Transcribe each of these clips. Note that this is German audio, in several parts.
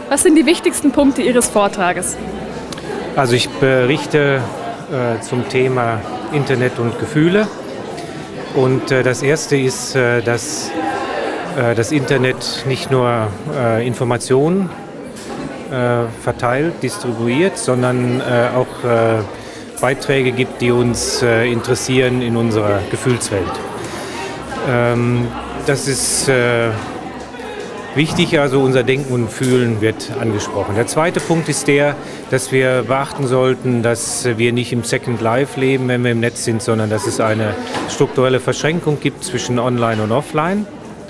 Was sind die wichtigsten Punkte Ihres Vortrages? Also ich berichte zum Thema Internet und Gefühle. Und das erste ist, dass das Internet nicht nur Informationen verteilt, distribuiert, sondern auch Beiträge gibt, die uns interessieren in unserer Gefühlswelt. Das ist wichtig, also unser Denken und Fühlen wird angesprochen. Der zweite Punkt ist der, dass wir beachten sollten, dass wir nicht im Second Life leben, wenn wir im Netz sind, sondern dass es eine strukturelle Verschränkung gibt zwischen Online und Offline.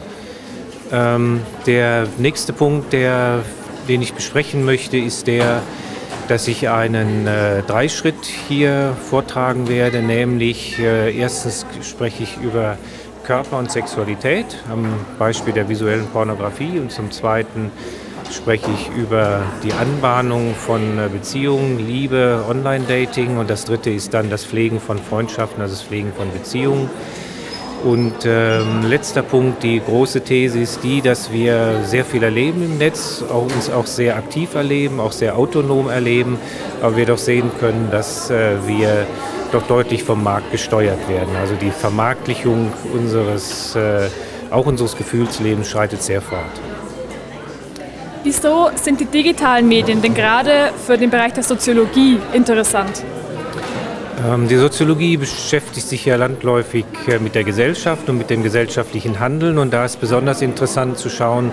Der nächste Punkt, den ich besprechen möchte, ist der, dass ich einen Dreischritt hier vortragen werde, nämlich erstens spreche ich über Körper und Sexualität am Beispiel der visuellen Pornografie und zum Zweiten spreche ich über die Anbahnung von Beziehungen, Liebe, Online-Dating und das Dritte ist dann das Pflegen von Freundschaften, also das Pflegen von Beziehungen. Und letzter Punkt, die große These ist die, dass wir sehr viel erleben im Netz, uns auch sehr aktiv erleben, auch sehr autonom erleben, aber wir doch sehen können, dass wir doch deutlich vom Markt gesteuert werden. Also die Vermarktlichung unseres Gefühlslebens schreitet sehr fort. Wieso sind die digitalen Medien denn gerade für den Bereich der Soziologie interessant? Die Soziologie beschäftigt sich ja landläufig mit der Gesellschaft und mit dem gesellschaftlichen Handeln und da ist besonders interessant zu schauen,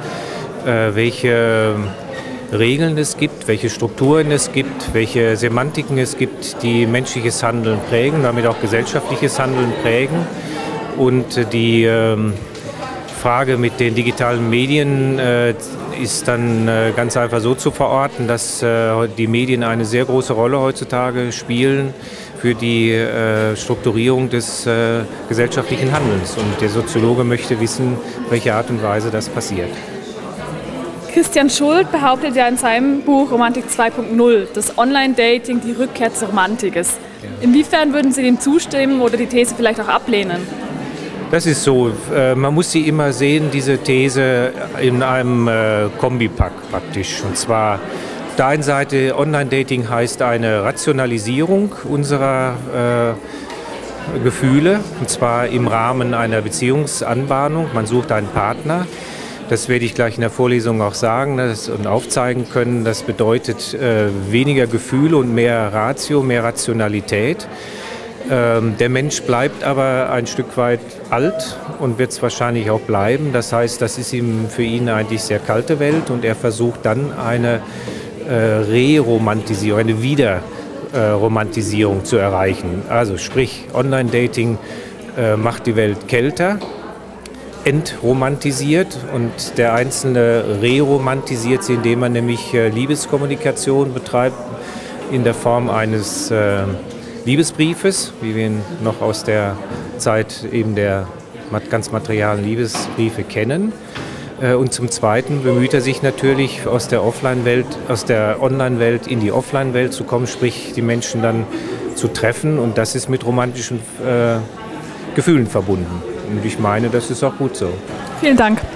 welche Regeln es gibt, welche Strukturen es gibt, welche Semantiken es gibt, die menschliches Handeln prägen, damit auch gesellschaftliches Handeln prägen. Und die Frage mit den digitalen Medien ist dann ganz einfach so zu verorten, dass die Medien eine sehr große Rolle heutzutage spielen für die Strukturierung des gesellschaftlichen Handelns. Und der Soziologe möchte wissen, welche Art und Weise das passiert. Christian Schuld behauptet ja in seinem Buch Romantik 2.0, dass Online-Dating die Rückkehr zur Romantik ist. Inwiefern würden Sie dem zustimmen oder die These vielleicht auch ablehnen? Das ist so. Man muss sie immer sehen, diese These, in einem Kombipack praktisch. Und zwar auf der einen Seite, Online-Dating heißt eine Rationalisierung unserer Gefühle, und zwar im Rahmen einer Beziehungsanbahnung. Man sucht einen Partner. Das werde ich gleich in der Vorlesung auch sagen und aufzeigen können. Das bedeutet weniger Gefühle und mehr Ratio, mehr Rationalität. Der Mensch bleibt aber ein Stück weit alt und wird es wahrscheinlich auch bleiben. Das heißt, das ist für ihn eigentlich sehr kalte Welt und er versucht dann eine Re-Romantisierung, eine Wiederromantisierung zu erreichen. Also sprich, Online-Dating macht die Welt kälter, entromantisiert und der Einzelne re-romantisiert sie, indem man nämlich Liebeskommunikation betreibt in der Form eines Liebesbriefes, wie wir ihn noch aus der Zeit eben der ganz materialen Liebesbriefe kennen. Und zum Zweiten bemüht er sich natürlich aus der Online-Welt in die Offline-Welt zu kommen, sprich die Menschen dann zu treffen und das ist mit romantischen Gefühlen verbunden. Und ich meine, das ist auch gut so. Vielen Dank.